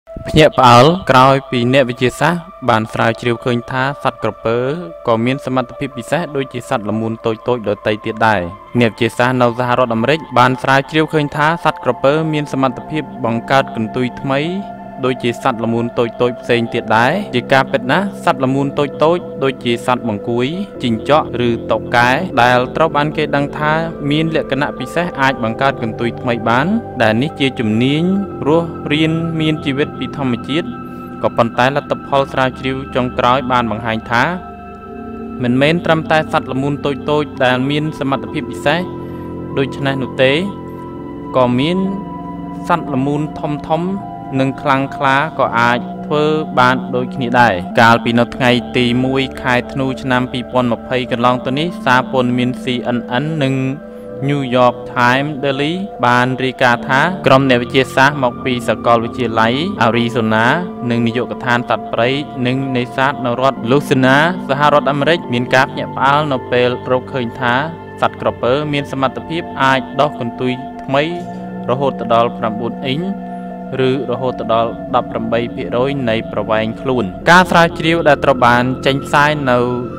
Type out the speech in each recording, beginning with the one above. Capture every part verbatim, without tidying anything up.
ភ្ញាក់ផ្អើលក្រោយពីអ្នកវិទ្យាសាស្ត្របានស្រាវជ្រាវឃើញថាសត្វក្រពើក៏មានសមត្ថភាពពិសេសដូចជាសត្វល្មូនតូចៗដទៃទៀតដែរអ្នកវិទ្យាសាស្ត្រនៅសហរដ្ឋអាមេរិកបានស្រាវជ្រាវឃើញថាសត្វក្រពើមានសមត្ថភាពបង្កើតកន្ទុយថ្មីដូចជាសត្វល្មូនតូចៗផ្សេងទៀតដែរជាការពិតណាស់សត្វល្មូនតូចៗដូចជាសត្វបង្គាយជីងចក់ឬតុកែដែលត្រូវបានគេដឹងថាមានលក្ខណៈពិសេសអាចបង្កើតកន្ទុយថ្មីបានដែលនេះជាជំនាញរស់រានមានជីវិតពីធម្មជាតិក៏ប៉ុន្តែលទ្ធផលស្រាវជ្រាវចុងក្រោយបានបង្ហាញថាមិនមែនត្រឹមតែសត្វល្មូនតូចៗដែលមានសមត្ថភាពពិសេសដូច្នេះនោះទេក៏មានសត្វល្មូនធំធំនិងខ្លាំងក្លាក៏អាចធ្វើបានដូចគ្នាដែរកាលពីនៅថ្ងៃទីមួយខែធ្នូឆ្នាំពីរពាន់ម្ភៃកន្លងទៅនេះសារព័ត៌មាន C N N និង New York Times Daily បានរាយការណ៍ថាក្រុមអ្នកវិទ្យាសាស្ត្រមកពីសាកលវិទ្យាល័យ Arizona និងនាយកដ្ឋានសត្វព្រៃនិងនេសាទនៅរដ្ឋ Louisiana សហរដ្ឋអាមេរិកមានការភ្ញាក់ផ្អើលនៅពេលរកឃើញថាសត្វក្រពើមានសមត្ថភាពអាចដោះកន្ទុយថ្មីរហូតដល់៩អ៊ីងឬរហូតដល់ដប់ប្រាំបីភាគរយនៃប្រវែងខ្លួនការស្រាវជ្រាវដែលត្រូវបានចេញផ្សាយនៅ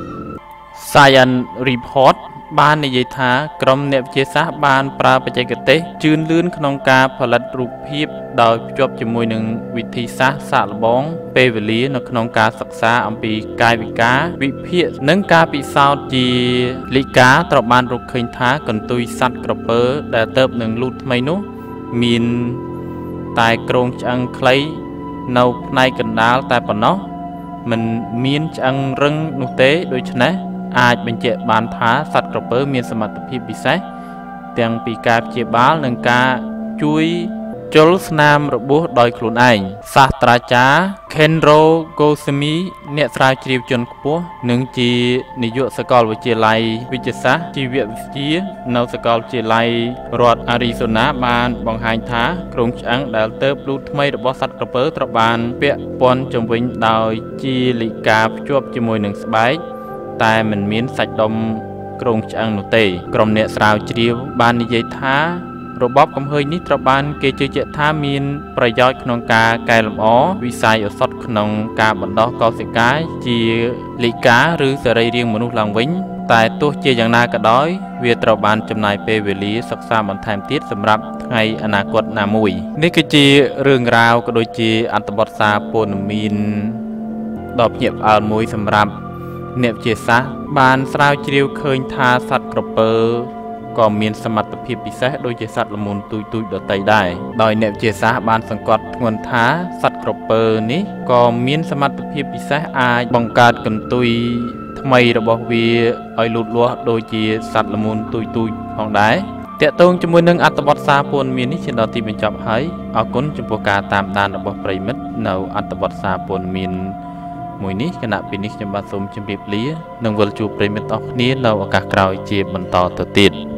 Science Report បាននិយាយថាក្រុមអ្នកវិទ្យាសាស្ត្របានប្រើបច្ចេកទេសជឿនលឿនក្នុងការផលិតរូបភាពដោយភ្ជាប់ជាមួយនឹងវិធីសាស្ត្រសាកល្បងពេលវេលានៅក្នុងការសិក្សាអំពីកាយវិការវិភាគនិងការពិសោធន៍ជាលិកាត្រូវបានរកឃើញថាកន្ទុយសត្វក្រពើដែលទៅនឹងលូតថ្មីនោះមានតែក្រងឆ្អឹងខ្លីនៅផ្នែកកណ្ដាលតែប៉ុណ្ណោះមិនមានឆ្អឹងរឹងនោះទេដូច្នេះអាចបញ្ជាក់បានថាសត្វក្រពើមានសមត្ថភាពពិសេសទាំងពីការព្យាបាលនិងការជួយជលស្នាមរបួសដោយខ្លួនឯងសាស្ត្រាចារ្យ Khmer News អ្នកស្រាវជ្រាវជាន់ខ្ពស់និងជានាយកសាកលវិទ្យាល័យវិទ្យាសាស្ត្រជីវវិទ្យានៅសាកលវិទ្យាល័យរដ្ឋ Arizona បានបង្ហាញថាគ្រោងឆ្អឹងដែលទៅបលូតថ្មីរបស់សត្វក្រពើត្រូវបានពាក់ព័ន្ធជុំវិញដោយជាលិកាភ្ជាប់ជាមួយនឹងស្បែកតែមិនមានសាច់ដុំគ្រោងឆ្អឹងនោះទេក្រុមអ្នកស្រាវជ្រាវបាននិយាយថារបបកំហើញនេះត្រូវបានគេជឿជាក់ថាមានប្រយោជន៍ក្នុងការកែលម្អវិស័យឱសថក្នុងការបណ្ដោះកោសិកាជាលិកាឬសរីរាង្គមនុស្សឡើងវិញតែទោះជាយ៉ាងណាក៏ដោយវាត្រូវបានចំណាយពេលវេលាសិក្សាបន្ថែមទៀតសម្រាប់ថ្ងៃអនាគតណាមួយនេះគឺជារឿងរ៉ាវក៏ដូចជាអត្ថបទសារព័ត៌មានដ៏ភ្ញាក់ផ្អើលមួយសម្រាប់អ្នកវិទ្យាសាស្ត្របានស្រាវជ្រាវឃើញថាសត្វក្រពើក៏មានសមត្ថភាពពិសេសដូចជាសត្វល្មូនទូចៗដទៃដែរដោយអ្នកវិទ្យាសាស្ត្របានសង្កត់ធ្ងន់ថាសត្វក្រពើនេះក៏មានសមត្ថភាពពិសេសអាចបង្កើតកន្ទុយថ្មីរបស់វាឲ្យលូតលាស់ដូចជាសត្វល្មូនទូចៗផងដែរតាក់ទងជាមួយនឹងអត្ថបទសារព័ត៌មាននេះជាដល់ទីបញ្ចប់ហើយអរគុណចំពោះការតាមដានរបស់ប្រិមិត្តនៅអត្ថបទសារព័ត៌មានមួយនេះគណៈពីនេះខ្ញុំបាទសូមជម្រាបលានិងវិលជួបប្រិមិត្តអស់គ្នានៅឱកាសក្រោយជាបន្តទៅទៀត